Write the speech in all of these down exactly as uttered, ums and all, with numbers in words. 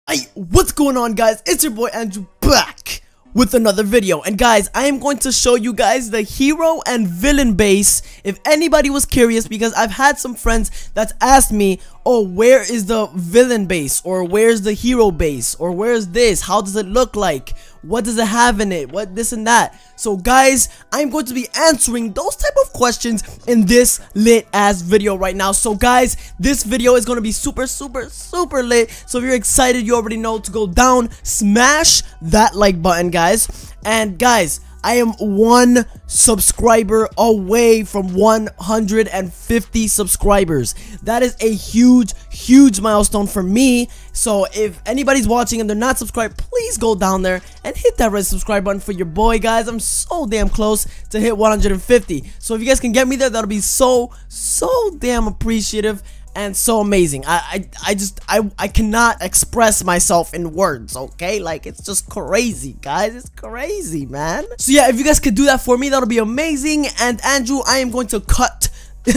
Hey, what's going on, guys? It's your boy Andrew back with another video. And guys, I am going to show you guys the hero and villain base if anybody was curious, because I've had some friends that's asked me, oh, where is the villain base, or where's the hero base, or where's this, how does it look like, what does it have in it, what this and that. So guys, I'm going to be answering those type of questions in this lit ass video right now. So guys, this video is going to be super super super lit. So if you're excited, you already know to go down, smash that like button, guys. And guys, I am one subscriber away from one hundred fifty subscribers. That is a huge, huge milestone for me. So if anybody's watching and they're not subscribed, please go down there and hit that red subscribe button for your boy, guys. I'm so damn close to hit one hundred fifty. So if you guys can get me there, that'll be so, so damn appreciative. And so amazing. I, I I just I I cannot express myself in words, okay? Like, it's just crazy, guys. It's crazy, man. So yeah, if you guys could do that for me, that'll be amazing. And Andrew, I am going to cut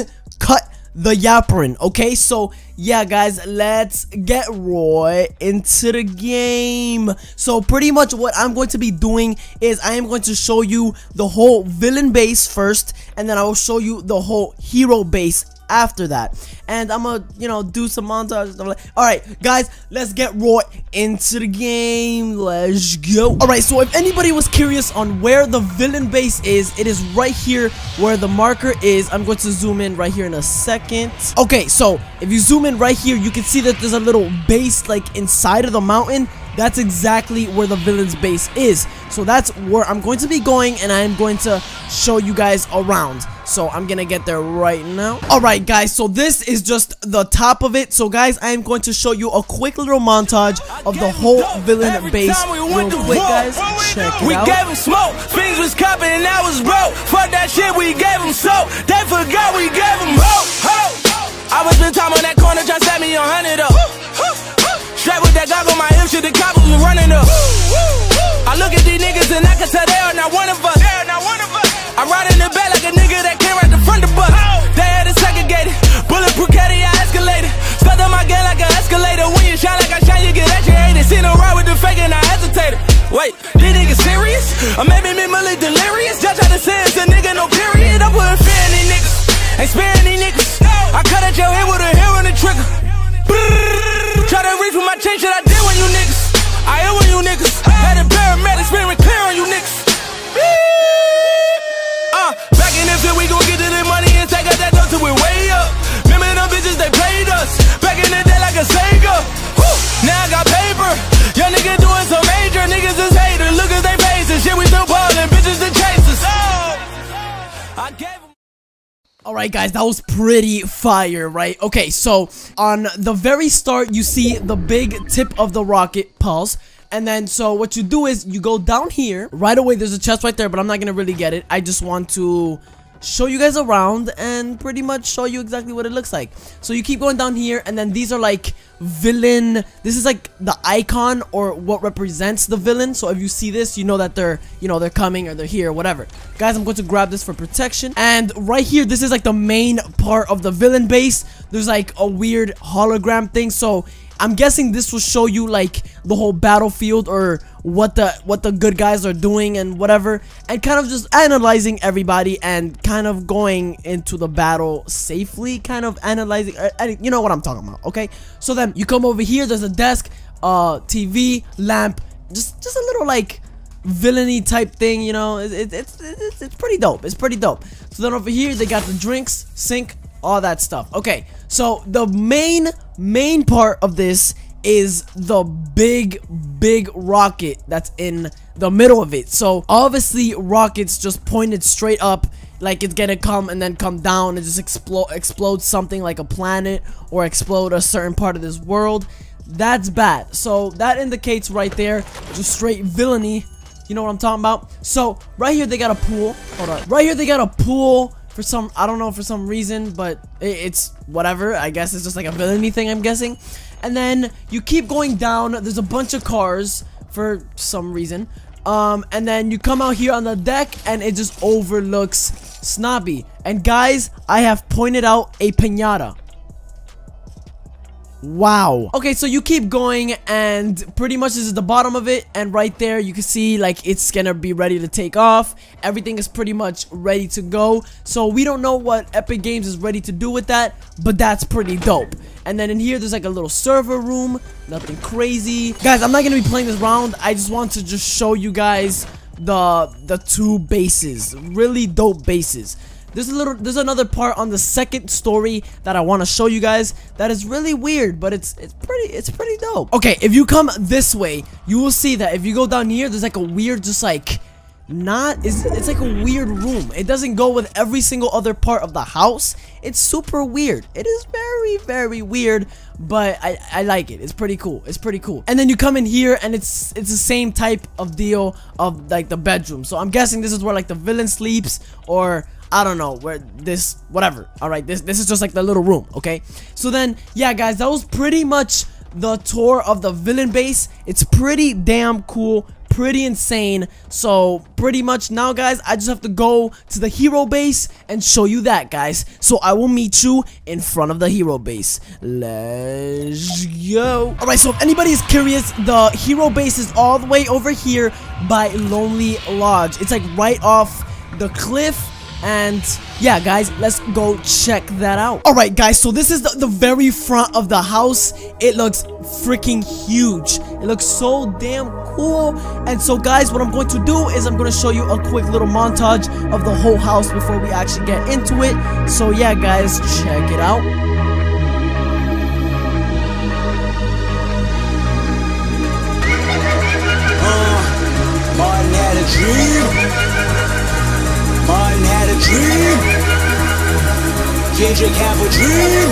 cut the yapperin, okay? So yeah, guys, let's get Roy into the game. So pretty much what I'm going to be doing is I am going to show you the whole villain base first, and then I will show you the whole hero base after that. And I'm gonna, you know, do some montage stuff like. Alright, guys, let's get Roy into the game. Let's go. Alright, so if anybody was curious on where the villain base is, it is right here where the marker is. I'm going to zoom in right here in a second. Okay, so if you zoom in right here, you can see that there's a little base like inside of the mountain. That's exactly where the villain's base is. So that's where I'm going to be going, and I'm going to show you guys around. So I'm gonna get there right now. Alright, guys, so this is just the top of it. So guys, I am going to show you a quick little montage of the whole villain base real quick, guys. Check it out. We gave them smoke, things was copping and I was broke. Fuck that shit, we gave them soap. They forgot we gave them hope. I was spend time on that corner, trying to set me a hundred up. Straight with that dog on my hip, shit, the cops was running up. I look at these niggas and I can tell they are not one of us. They are not one of us. I ride in the back like a nigga that came right the front of the bus. They had it segregated, bulletproof caddy, I escalated. Stuck on my gun like an escalator. When you shine like I shine, you get educated. Seen them ride with the fake and I hesitated. Wait, these niggas serious? Or maybe minimally delirious? Just try to say it's a nigga, no period. I'm putting fear in these niggas, ain't sparing these niggas. I cut at your head with a hair on the trigger. Try to reach for my chain, shit I did when you niggas. I am when you niggas. Had a paramedic spinning clear on you niggas. Uh, back in the field, we gon' get to the money and take out that dough till we way up. Remember them bitches, they played us back in the day like a Sega. Woo, now I got paper. Young nigga doing so major. Niggas is haters. Look at they faces. Shit, we still ballin'. Bitches the chasers. Oh, I gave them. Alright, guys, that was pretty fire, right? Okay, so on the very start, you see the big tip of the rocket. Pulse. And then, so what you do is you go down here. Right away, there's a chest right there, but I'm not gonna really get it. I just want to show you guys around and pretty much show you exactly what it looks like. So you keep going down here, and then these are like villain. This is like the icon or what represents the villain. So if you see this, you know that they're, you know, they're coming or they're here or whatever. Guys, I'm going to grab this for protection. And right here, this is like the main part of the villain base. There's like a weird hologram thing. So I'm guessing this will show you like the whole battlefield or what the what the good guys are doing and whatever, and kind of just analyzing everybody and kind of going into the battle safely, kind of analyzing, uh, you know what I'm talking about, okay? So then you come over here, there's a desk, uh, T V, lamp, just just a little like villainy type thing, you know. It, it, it's, it's it's pretty dope. It's pretty dope. So then over here they got the drinks, sink, all that stuff. Okay, so the main main part of this is the big big rocket that's in the middle of it. So obviously rockets just pointed straight up, like it's gonna come and then come down and just explode explode something like a planet or explode a certain part of this world. That's bad. So that indicates right there just straight villainy. You know what I'm talking about? So right here they got a pool. Hold on. Right here they got a pool. For some, I don't know, for some reason, but it's whatever. I guess it's just like a villainy thing, I'm guessing. And then you keep going down. There's a bunch of cars for some reason. Um, and then you come out here on the deck, and it just overlooks Snobby. And guys, I have pointed out a piñata. Wow. Okay, so you keep going, and pretty much this is the bottom of it, and right there you can see like it's gonna be ready to take off. Everything is pretty much ready to go. So we don't know what Epic Games is ready to do with that, but that's pretty dope. And then in here there's like a little server room, nothing crazy. Guys, I'm not gonna be playing this round. I just want to just show you guys the the two bases, really dope bases. There's a little, there's another part on the second story that I want to show you guys that is really weird, but it's it's pretty it's pretty dope. Okay, if you come this way, you will see that if you go down here, there's like a weird, just like not it's, it's like a weird room. It doesn't go with every single other part of the house. It's super weird. It is very very weird, but I I like it. It's pretty cool. It's pretty cool. And then you come in here, and it's it's the same type of deal of like the bedroom. So I'm guessing this is where like the villain sleeps, or I don't know where this, whatever. All right, this this is just like the little room. Okay, so then yeah guys, that was pretty much the tour of the villain base. It's pretty damn cool, pretty insane. So pretty much now guys, I just have to go to the hero base and show you that, guys. So I will meet you in front of the hero base. Let's go. All right, so if anybody is curious, the hero base is all the way over here by Lonely Lodge. It's like right off the cliff. And yeah guys, let's go check that out. Alright guys, so this is the, the very front of the house. It looks freaking huge. It looks so damn cool. And so guys, what I'm going to do is I'm going to show you a quick little montage of the whole house before we actually get into it. So yeah guys, check it out. uh, Martin had a dream. Martin had a dream. Kendrick have a dream.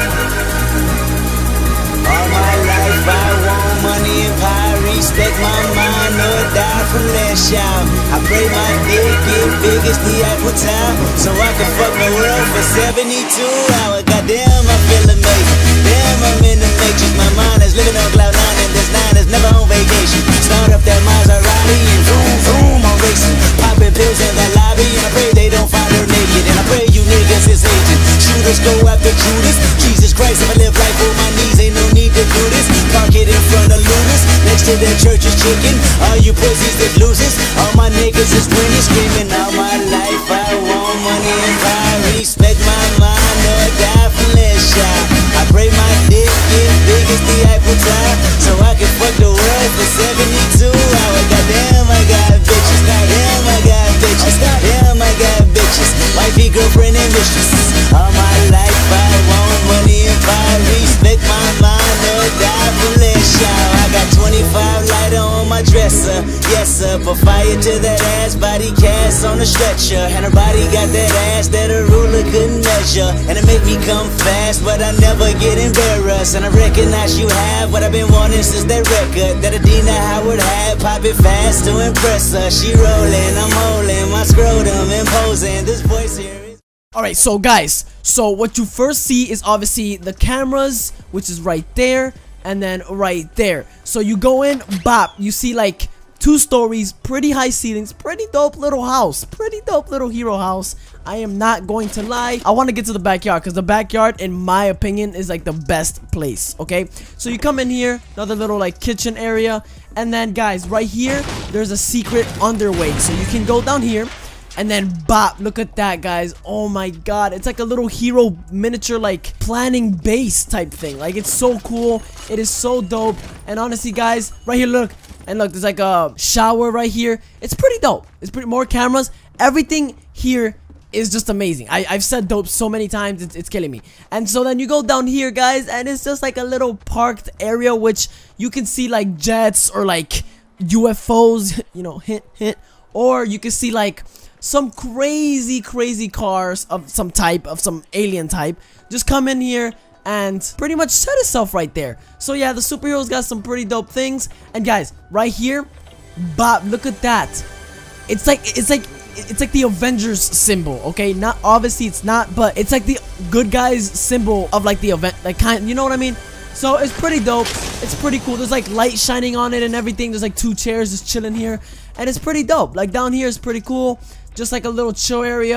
All my life I want money and power. Respect my mind or die from last shout. I pray my dick get big as the Eiffel Tower, so I can fuck the world for seventy-two hours. Goddamn, I feel amazing. Damn, I'm in the matrix. My mind is living on cloud nine, and this nine is never on vacation. Start up that Maserati and vroom vroom, I'm racing. Popping pills in the lobby, and I pray they don't find her naked. And I pray you niggas is agent. Shooters go after Judas. Jesus Christ, if I live life on my knees, ain't no need to do this. Park it in front of looters, next to the church is chicken. All you pussies that loses, all my niggas is winning. Screaming all my life, I want money and power. Respect my mind or die from less shot. I pray my dick get big as the Eiffel Tower, so I can fuck the world for seventy-two hours. Goddamn, I got bitches. Goddamn, I got bitches. Goddamn, I got bitches. Wifey, girlfriend, and mistress. All my life I want money and power. Respect my mind or die from less shot. I got twenty-five lighter on my dresser. Yes sir, put fire to that ass. Body cast on a stretcher, and her body got that ass that a ruler couldn't measure. And it make me come fast, but I never get embarrassed. And I recognize you have what I've been wanting since that record that Adina Howard had. Pop it fast to impress her. She rolling, I'm holding my scrotum, imposing this voice here. Alright, so guys, so what you first see is obviously the cameras, which is right there, and then right there. So you go in, bop, you see like two stories, pretty high ceilings, pretty dope little house, pretty dope little hero house. I am not going to lie. I want to get to the backyard, because the backyard, in my opinion, is like the best place. Okay, so you come in here, another little like kitchen area, and then guys, right here there's a secret underway, so you can go down here. And then bop, look at that guys. Oh my god, it's like a little hero miniature like planning base type thing. Like, it's so cool, it is so dope. And honestly guys, right here, look, and look, there's like a shower right here. It's pretty dope. It's pretty, more cameras, everything here is just amazing. I, I've said dope so many times, it's, it's killing me. And so then you go down here guys, and it's just like a little parked area, which you can see like jets or like U F Os, you know, hint hint. Or you can see like some crazy crazy cars of some type, of some alien type, just come in here and pretty much set itself right there. So yeah, the superheroes got some pretty dope things. And guys, right here, bop, look at that. It's like it's like it's like the Avengers symbol. Okay, not obviously it's not, but it's like the good guys symbol of like the event, like kind, you know what I mean? So it's pretty dope. It's pretty cool. There's like light shining on it and everything. There's like two chairs just chilling here, and it's pretty dope. Like down here is pretty cool. Just like a little chill area.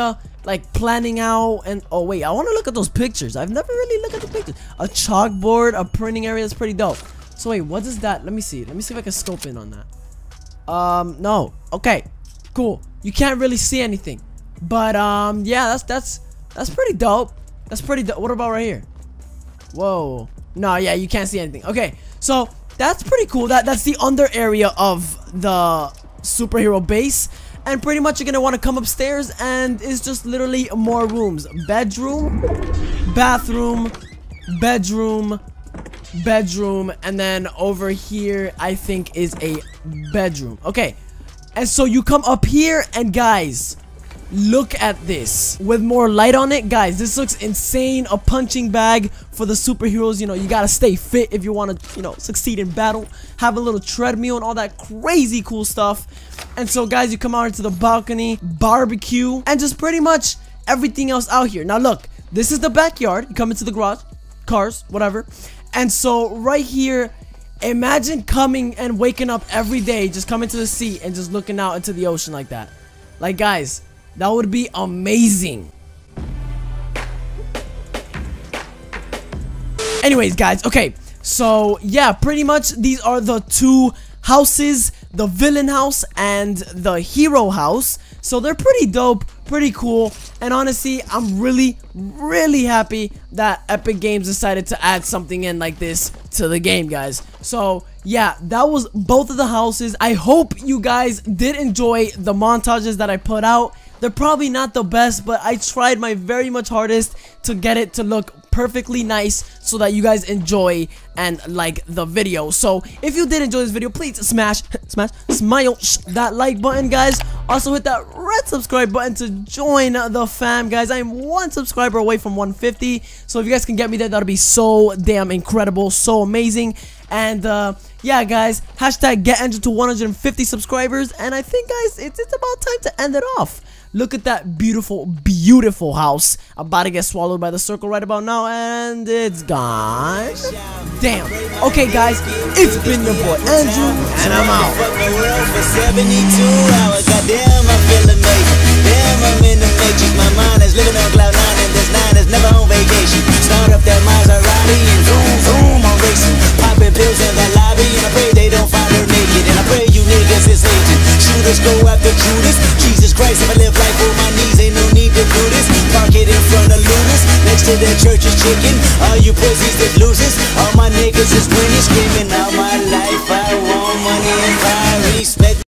like planning out. And oh wait, I want to look at those pictures. I've never really looked at the pictures. A chalkboard, a printing area. That's pretty dope. So wait, what is that? Let me see. Let me see if I can scope in on that. Um, no. Okay, cool. You can't really see anything, but um, yeah, that's that's that's pretty dope. That's pretty dope. What about right here? Whoa. No, yeah, you can't see anything. Okay, so that's pretty cool. That that's the under area of the superhero base. And pretty much you're gonna want to come upstairs, and it's just literally more rooms. Bedroom, bathroom, bedroom, bedroom, and then over here I think is a bedroom. Okay, and so you come up here, and guys, look at this with more light on it. Guys, this looks insane. A punching bag for the superheroes. You know, you gotta stay fit if you want to, you know, succeed in battle. Have a little treadmill and all that crazy cool stuff. And so guys, you come out into the balcony, barbecue, and just pretty much everything else out here. Now look, this is the backyard. You come into the garage, cars, whatever. And so right here, imagine coming and waking up every day, just coming to the sea and just looking out into the ocean like that. Like, guys, that would be amazing. Anyways, guys, okay, so yeah, pretty much these are the two houses, the villain house and the hero house. So they're pretty dope, pretty cool, and honestly, I'm really, really happy that Epic Games decided to add something in like this to the game, guys. So yeah, that was both of the houses. I hope you guys did enjoy the montages that I put out. They're probably not the best, but I tried my very much hardest to get it to look perfectly nice so that you guys enjoy and like the video. So if you did enjoy this video, please smash, smash, smile that like button, guys. Also hit that red subscribe button to join the fam, guys. I'm one subscriber away from one fifty, so if you guys can get me there, that'll be so damn incredible, so amazing. And uh yeah, guys, hashtag get engine to one hundred fifty subscribers, and I think, guys, it's, it's about time to end it off. Look at that beautiful, beautiful house. About to get swallowed by the circle right about now, and it's gone. Damn. Okay, guys, it's been your boy Andrew, and I'm out. Goddamn, I feel amazing. Damn, I'm in the matrix. My mind is living on cloud nine, and this nine is never on vacation. Start up that Maserati and zoom, zoom, I'm racing. Popping pills in the lobby, and I pray they don't find her naked. And I pray you niggas is hating. Shooters go after Judas. Jesus Christ, if I live life on my knees, ain't no need to do this. Park it in front of Lunas, next to that church is chicken. All you pussies that loses, all my niggas is winning, screaming out my life. I want money and power, respect.